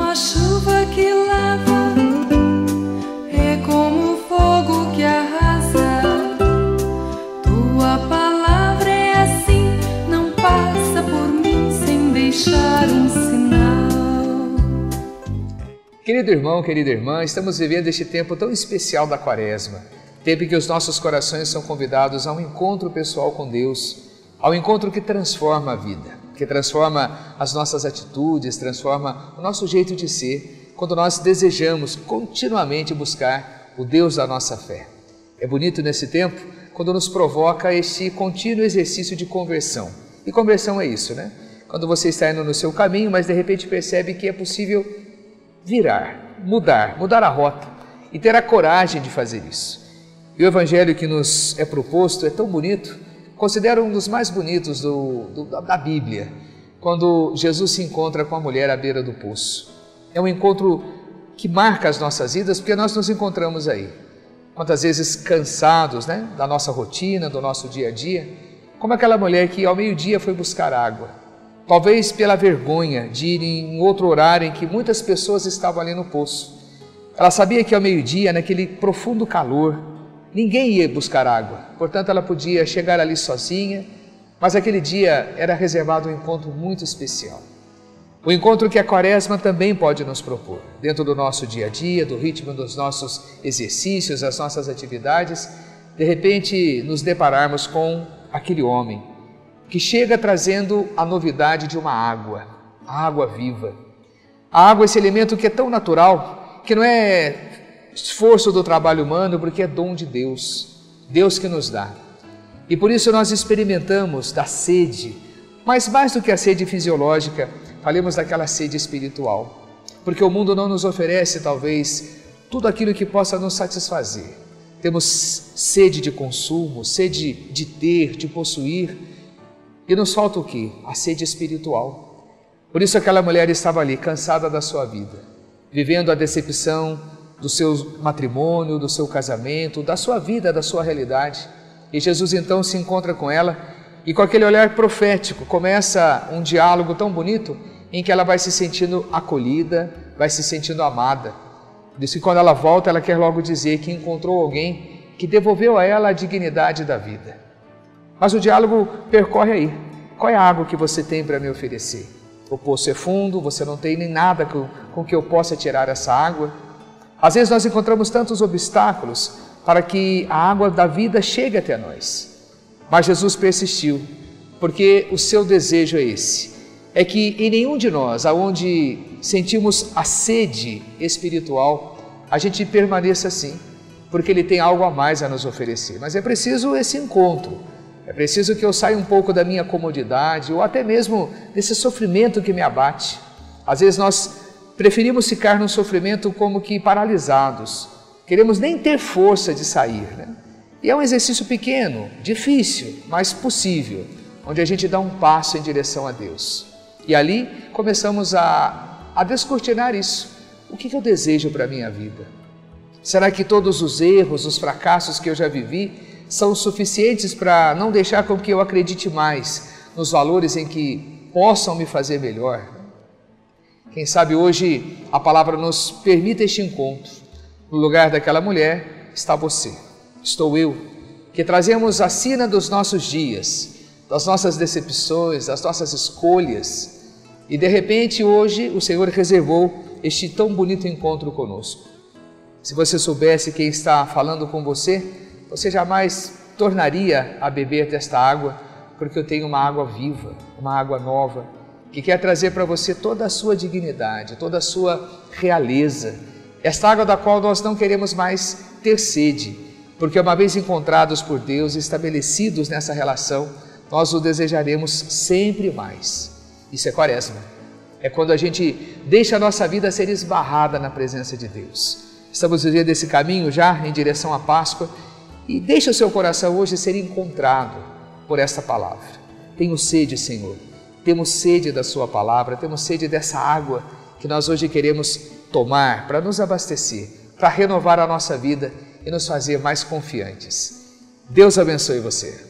a chuva que lava, é como o fogo que arrasa. Tua palavra é assim, não passa por mim sem deixar um sinal. Querido irmão, querida irmã, estamos vivendo este tempo tão especial da Quaresma, tempo em que os nossos corações são convidados a um encontro pessoal com Deus, ao encontro que transforma a vida, que transforma as nossas atitudes, transforma o nosso jeito de ser, quando nós desejamos continuamente buscar o Deus da nossa fé. É bonito nesse tempo quando nos provoca este contínuo exercício de conversão. E conversão é isso, né? Quando você está indo no seu caminho, mas de repente percebe que é possível virar, mudar a rota e ter a coragem de fazer isso. E o Evangelho que nos é proposto é tão bonito, considero um dos mais bonitos da Bíblia, quando Jesus se encontra com a mulher à beira do poço. É um encontro que marca as nossas vidas, porque nós nos encontramos aí. Quantas vezes cansados, né, da nossa rotina, do nosso dia a dia, como aquela mulher que ao meio-dia foi buscar água, talvez pela vergonha de ir em outro horário em que muitas pessoas estavam ali no poço. Ela sabia que ao meio-dia, naquele profundo calor, ninguém ia buscar água, portanto ela podia chegar ali sozinha, mas aquele dia era reservado um encontro muito especial. O encontro que a Quaresma também pode nos propor, dentro do nosso dia a dia, do ritmo dos nossos exercícios, das nossas atividades, de repente nos depararmos com aquele homem que chega trazendo a novidade de uma água, a água viva. A água, esse elemento que é tão natural, que não é esforço do trabalho humano, porque é dom de Deus, Deus que nos dá. E por isso nós experimentamos da sede, mas mais do que a sede fisiológica, falemos daquela sede espiritual, porque o mundo não nos oferece talvez tudo aquilo que possa nos satisfazer. Temos sede de consumo, sede de ter, de possuir, e nos falta o quê? A sede espiritual. Por isso aquela mulher estava ali, cansada da sua vida, vivendo a decepção do seu matrimônio, do seu casamento, da sua vida, da sua realidade. E Jesus então se encontra com ela e com aquele olhar profético começa um diálogo tão bonito em que ela vai se sentindo acolhida, vai se sentindo amada. Por isso que quando ela volta, ela quer logo dizer que encontrou alguém que devolveu a ela a dignidade da vida. Mas o diálogo percorre aí. Qual é a água que você tem para me oferecer? O poço é fundo, você não tem nem nada com que eu possa tirar essa água. Às vezes nós encontramos tantos obstáculos para que a água da vida chegue até nós. Mas Jesus persistiu, porque o seu desejo é esse, é que em nenhum de nós, aonde sentimos a sede espiritual, a gente permaneça assim, porque Ele tem algo a mais a nos oferecer. Mas é preciso esse encontro, é preciso que eu saia um pouco da minha comodidade, ou até mesmo desse sofrimento que me abate. Às vezes nós preferimos ficar no sofrimento como que paralisados. Queremos nem ter força de sair, né? E é um exercício pequeno, difícil, mas possível, onde a gente dá um passo em direção a Deus. E ali começamos a descortinar isso. O que eu desejo para a minha vida? Será que todos os erros, os fracassos que eu já vivi são suficientes para não deixar com que eu acredite mais nos valores em que possam me fazer melhor? Quem sabe hoje a palavra nos permite este encontro. No lugar daquela mulher está você, estou eu, que trazemos a sina dos nossos dias, das nossas decepções, das nossas escolhas. E de repente hoje o Senhor reservou este tão bonito encontro conosco. Se você soubesse quem está falando com você, você jamais tornaria a beber desta água, porque eu tenho uma água viva, uma água nova, que quer trazer para você toda a sua dignidade, toda a sua realeza. Esta água da qual nós não queremos mais ter sede, porque uma vez encontrados por Deus, estabelecidos nessa relação, nós o desejaremos sempre mais. Isso é Quaresma. É quando a gente deixa a nossa vida ser esbarrada na presença de Deus. Estamos vivendo esse caminho já em direção à Páscoa e deixa o seu coração hoje ser encontrado por esta palavra. Tenho sede, Senhor. Temos sede da sua palavra, temos sede dessa água que nós hoje queremos tomar para nos abastecer, para renovar a nossa vida e nos fazer mais confiantes. Deus abençoe você.